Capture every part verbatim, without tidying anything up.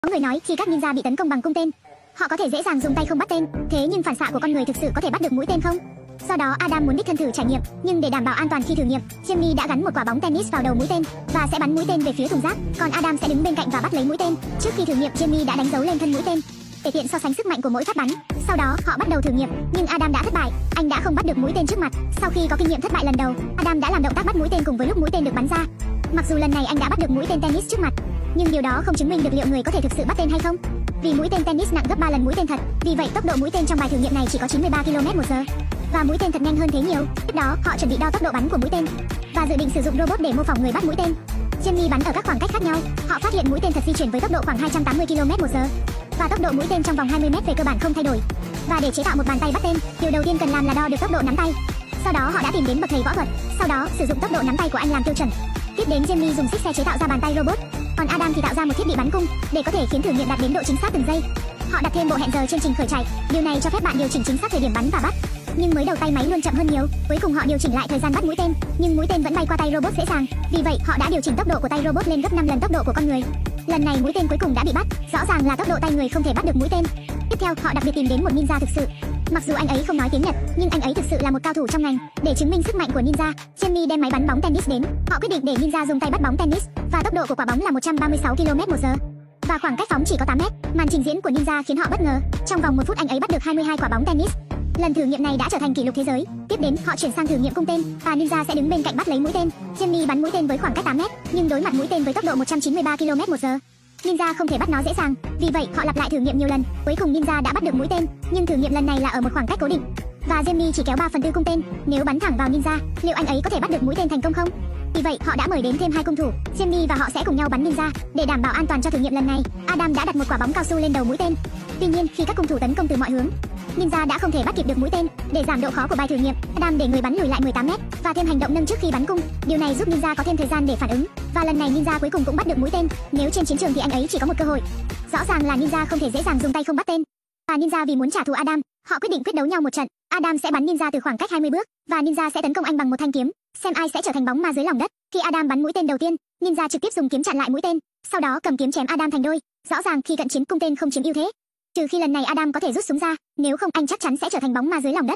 Có người nói khi các ninja bị tấn công bằng cung tên, họ có thể dễ dàng dùng tay không bắt tên, thế nhưng phản xạ của con người thực sự có thể bắt được mũi tên không? Do đó Adam muốn đích thân thử trải nghiệm, nhưng để đảm bảo an toàn khi thử nghiệm, Jamie đã gắn một quả bóng tennis vào đầu mũi tên và sẽ bắn mũi tên về phía thùng rác, còn Adam sẽ đứng bên cạnh và bắt lấy mũi tên. Trước khi thử nghiệm, Jamie đã đánh dấu lên thân mũi tên để tiện so sánh sức mạnh của mỗi phát bắn. Sau đó họ bắt đầu thử nghiệm, nhưng Adam đã thất bại, anh đã không bắt được mũi tên trước mặt. Sau khi có kinh nghiệm thất bại lần đầu, Adam đã làm động tác bắt mũi tên cùng với lúc mũi tên được bắn ra. Mặc dù lần này anh đã bắt được mũi tên tennis trước mặt, nhưng điều đó không chứng minh được liệu người có thể thực sự bắt tên hay không. Vì mũi tên tennis nặng gấp ba lần mũi tên thật, vì vậy tốc độ mũi tên trong bài thử nghiệm này chỉ có chín mươi ba ki lô mét một giờ. Và mũi tên thật nhanh hơn thế nhiều. Tiếp đó, họ chuẩn bị đo tốc độ bắn của mũi tên và dự định sử dụng robot để mô phỏng người bắt mũi tên. Jamie bắn ở các khoảng cách khác nhau. Họ phát hiện mũi tên thật di chuyển với tốc độ khoảng hai trăm tám mươi ki lô mét một giờ và tốc độ mũi tên trong vòng hai mươi mét về cơ bản không thay đổi. Và để chế tạo một bàn tay bắt tên, điều đầu tiên cần làm là đo được tốc độ nắm tay. Sau đó họ đã tìm đến bậc thầy võ thuật, sau đó sử dụng tốc độ nắm tay của anh làm tiêu chuẩn. Tiếp đến Jamie dùng xích xe chế tạo ra bàn tay robot, còn Adam thì tạo ra một thiết bị bắn cung để có thể khiến thử nghiệm đạt đến độ chính xác từng giây. Họ đặt thêm bộ hẹn giờ chương trình khởi chạy, điều này cho phép bạn điều chỉnh chính xác thời điểm bắn và bắt. Nhưng mới đầu tay máy luôn chậm hơn nhiều. Cuối cùng họ điều chỉnh lại thời gian bắt mũi tên, nhưng mũi tên vẫn bay qua tay robot dễ dàng. Vì vậy họ đã điều chỉnh tốc độ của tay robot lên gấp năm lần tốc độ của con người. Lần này mũi tên cuối cùng đã bị bắt, rõ ràng là tốc độ tay người không thể bắt được mũi tên. Tiếp theo họ đặc biệt tìm đến một ninja thực sự. Mặc dù anh ấy không nói tiếng Nhật, nhưng anh ấy thực sự là một cao thủ trong ngành. Để chứng minh sức mạnh của ninja, Jamie đem máy bắn bóng tennis đến. Họ quyết định để ninja dùng tay bắt bóng tennis và tốc độ của quả bóng là một trăm ba mươi sáu ki lô mét một giờ. Và khoảng cách phóng chỉ có tám mét. Màn trình diễn của ninja khiến họ bất ngờ. Trong vòng một phút anh ấy bắt được hai mươi hai quả bóng tennis. Lần thử nghiệm này đã trở thành kỷ lục thế giới. Tiếp đến họ chuyển sang thử nghiệm cung tên và ninja sẽ đứng bên cạnh bắt lấy mũi tên. Jamie bắn mũi tên với khoảng cách tám mét, nhưng đối mặt mũi tên với tốc độ một trăm chín mươi ba ki lô mét một giờ. Ninja không thể bắt nó dễ dàng, vì vậy họ lặp lại thử nghiệm nhiều lần. Cuối cùng ninja đã bắt được mũi tên, nhưng thử nghiệm lần này là ở một khoảng cách cố định. Và Jamie chỉ kéo ba phần tư cung tên. Nếu bắn thẳng vào ninja, liệu anh ấy có thể bắt được mũi tên thành công không? Vì vậy họ đã mời đến thêm hai cung thủ, Jamie và họ sẽ cùng nhau bắn ninja. Để đảm bảo an toàn cho thử nghiệm lần này, Adam đã đặt một quả bóng cao su lên đầu mũi tên. Tuy nhiên khi các cung thủ tấn công từ mọi hướng, ninja đã không thể bắt kịp được mũi tên. Để giảm độ khó của bài thử nghiệm, Adam để người bắn lùi lại mười tám mét và thêm hành động nâng trước khi bắn cung. Điều này giúp ninja có thêm thời gian để phản ứng. Và lần này ninja cuối cùng cũng bắt được mũi tên. Nếu trên chiến trường thì anh ấy chỉ có một cơ hội. Rõ ràng là ninja không thể dễ dàng dùng tay không bắt tên. Và ninja vì muốn trả thù Adam, họ quyết định quyết đấu nhau một trận. Adam sẽ bắn ninja từ khoảng cách hai mươi bước và ninja sẽ tấn công anh bằng một thanh kiếm, xem ai sẽ trở thành bóng ma dưới lòng đất. Khi Adam bắn mũi tên đầu tiên, ninja trực tiếp dùng kiếm chặn lại mũi tên, sau đó cầm kiếm chém Adam thành đôi. Rõ ràng khi cận chiến cung tên không chiếm ưu thế, trừ khi lần này Adam có thể rút súng ra, nếu không anh chắc chắn sẽ trở thành bóng ma dưới lòng đất.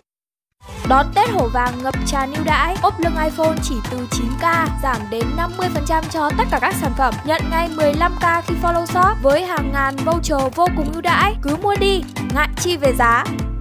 Đón Tết hổ vàng ngập tràn ưu đãi, ốp lưng iPhone chỉ từ chín k, giảm đến năm mươi phần trăm cho tất cả các sản phẩm. Nhận ngay mười lăm k khi follow shop với hàng ngàn voucher vô cùng ưu đãi. Cứ mua đi, ngại chi về giá.